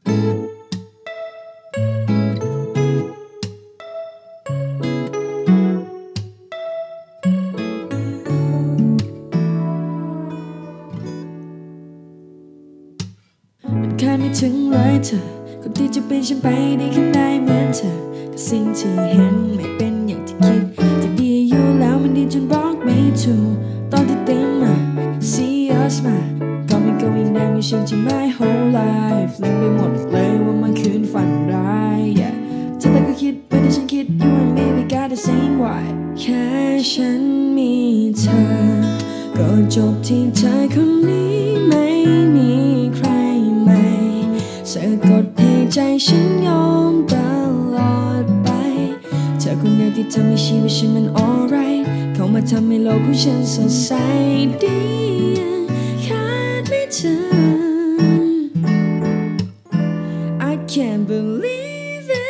มันคาดไม่ถึงเลยเธอคนที่จะเป็นฉันไปได้แค่ได้เหมือนเธอก็สิ่งที่เห็นไม่เป็นอย่างที่คิดจะดีอยู่แล้วมันดีจนบอกไม่ถูกตอนที่เต็มมา see us มาก็ไม่ going down you changing my whole life ลืมไปหมดเลยว่ามันคืนฝันร้าย yeah เธอแต่ก็คิดไปที่ฉันคิด you and me we got the same vibe แค่ฉันมีเธอก็จบที่เธอคนนี้ไม่มีใครใหม่สะกดให้ใจฉันยอมตลอดไปเธอคนเดียวที่ทำให้ชีวิตฉันมัน alright เข้ามาทำให้โลกของฉันสดใสดีขาดไม่เธอ I can't believe it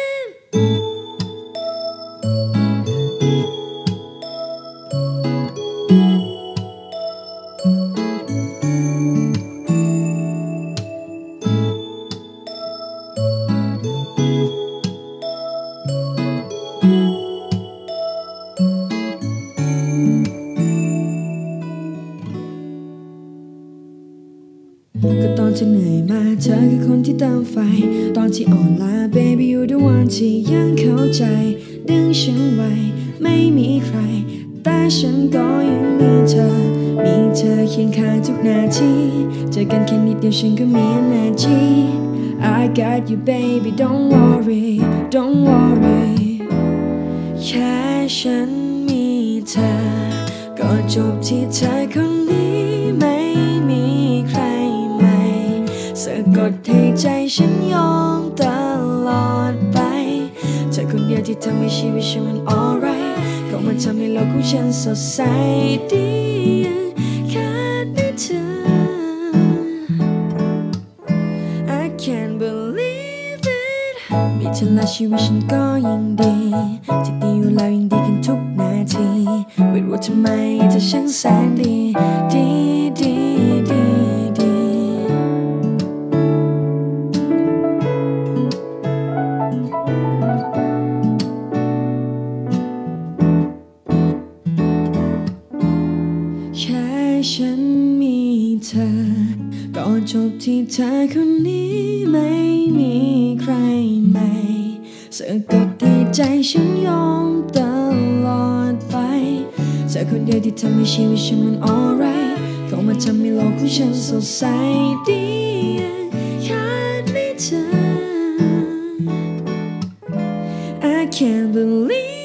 ก็ตอนที่เหนื่อยมาเธอคือคนที่เติมไฟตอนที่อ่อนล้า baby you the one ที่ยังเข้าใจดึงฉันไว้ไม่มีใครแต่ฉันก็ยังมีเธอเคียงข้างทุกนาทีเจอกันแค่นิดเดียวฉันก็มี energy I got you baby don't worry don't worry แค่ฉันมีเธอก็จบที่เธอคนนี้ไม่มีใครสะกดให้ใจฉันยอมตลอดไปเธอคนเดียวที่ทำให้ชีวิตฉันมัน alright ก็มาทำให้โลกของฉันสดใสดีแค่ได้เธอ I can't believe it มีเธอและชีวิตฉันก็ยิ่งดีที่ดีอยู่แล้วยิ่งดีขึ้นทุกนาทีไม่รู้ทำไมเธอช่างแสนดีแค่ฉันมีเธอก็จบที่เธอคนนี้ไม่มีใครใหม่สะกดให้ใจฉันยอมตลอดไปเธอคนเดียวที่ทำให้ชีวิตฉันมัน alright เข้ามาทำให้โลกของฉันสดใสดีขาดไม่เธอ I can't believe